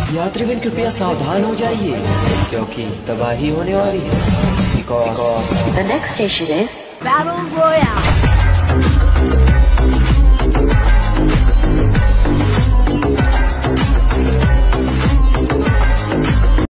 यात्रीगण कृपया सावधान हो जाइए क्योंकि तबाही होने वाली है। The next station is Battle Royale.